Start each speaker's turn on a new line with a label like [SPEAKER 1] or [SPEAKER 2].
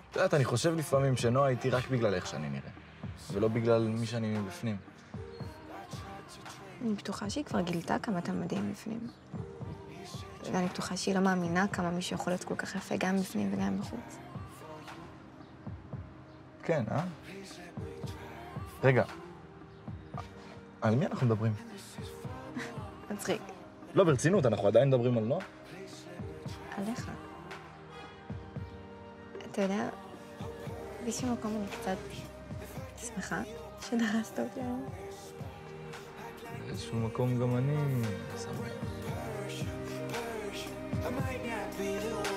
[SPEAKER 1] את יודעת, אני חושב לפעמים שנועה הייתי רק בגלל איך שאני נראה, ולא בגלל מי שאני מבפנים.
[SPEAKER 2] אני בטוחה שהיא כבר גילתה כמה אתה מדהים בפנים. ואני בטוחה שהיא לא מאמינה כמה מישהו יכול להיות כל כך יפה גם בפנים וגם בחוץ.
[SPEAKER 1] כן, אה? רגע, על מי אנחנו מדברים?
[SPEAKER 2] מצחיק.
[SPEAKER 1] לא, ברצינות, אנחנו עדיין מדברים על נועה?
[SPEAKER 2] עליך. אתה יודע, באיזשהו מקום אני קצת שמחה שדרסת אותי היום.
[SPEAKER 1] באיזשהו מקום גם אני שמח.
[SPEAKER 3] I might not be the